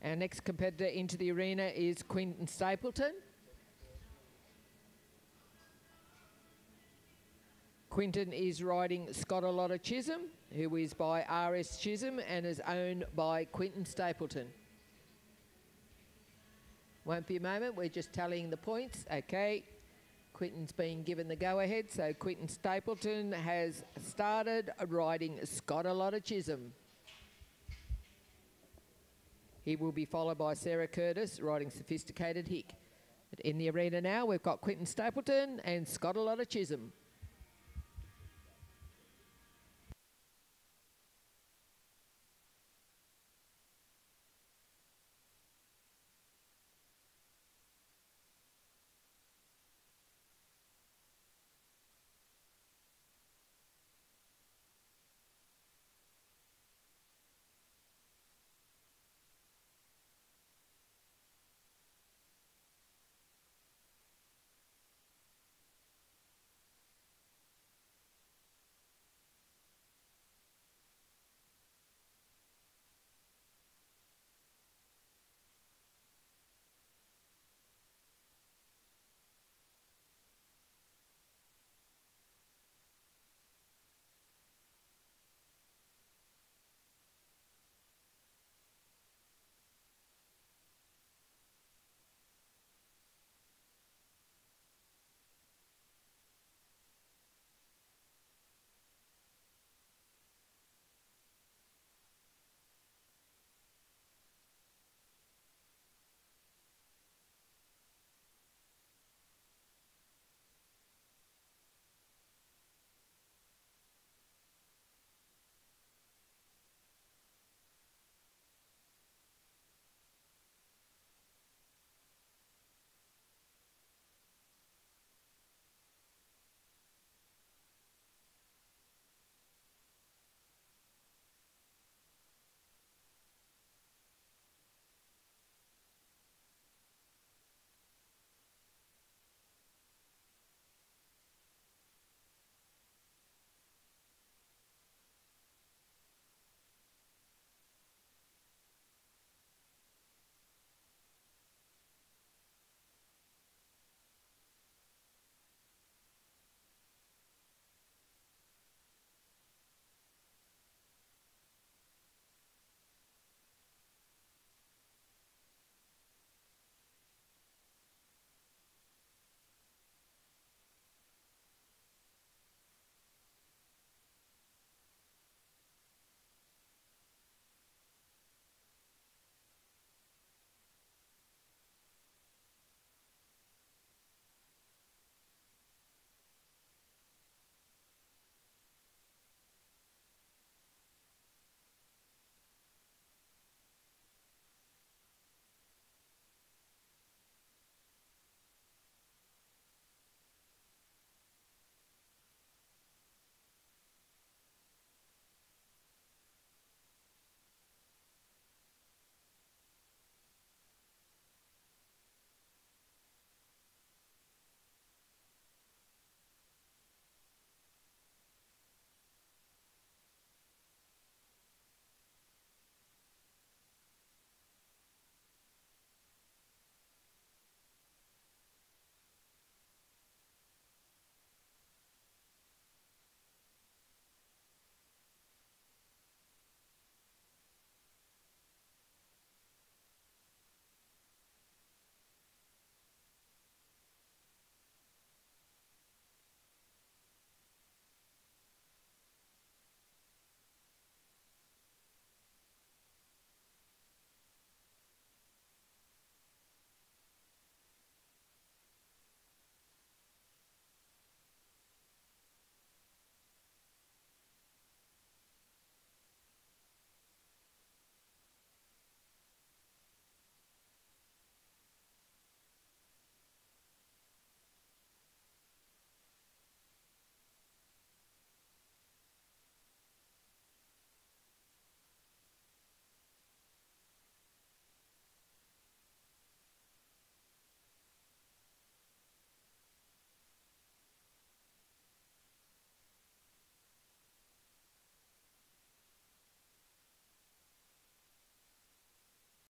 Our next competitor into the arena is Quinton Stapleton. Quinton is riding Scott-A-Lotta Chisholm, who is by RS Chisholm and is owned by Quinton Stapleton. Won't be a moment, we're just tallying the points. Okay, Quinton's been given the go-ahead, so Quinton Stapleton has started riding Scott-A-Lotta Chisholm. He will be followed by Sarah Curtis riding Sophisticated Hick. But in the arena now, we've got Quinton Stapleton and Scott-A-Lotta Chisholm.